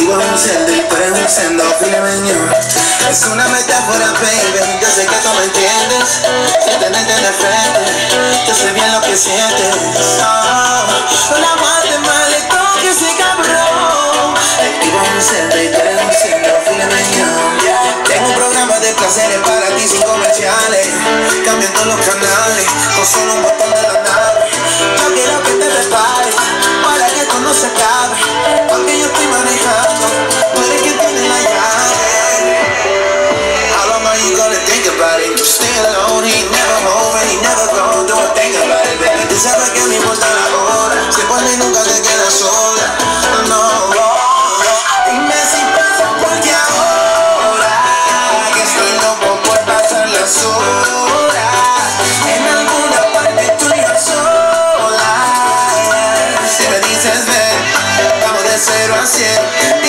vivo en un celdo y tú eres un sendo filemeño. Es una metáfora, baby, yo sé que tú me entiendes. Si tenerte de frente, yo sé bien lo que sientes. No la aguantes mal, le toque ese cabrón. Vivo en un celdo y tú eres un sendo filemeño. Tengo un programa de placeres para ti sin comerciales, cambiando los canales con solo un botón de la nave. Yo quiero que te prepares para que esto no se acabe, aunque yo estoy manejando, tú eres quien tiene la llave. How long are you gonna think about it? You stay alone, he never home and he never gone. Do a thing about it, baby. Tú sabes que me importa la hora, si por mí nunca te quedas sola. No, dime si pasa porque ahora que estoy loco por pasar las horas en alguna parte tú y yo sola. Si me dices ven, vamos de 0 a 100.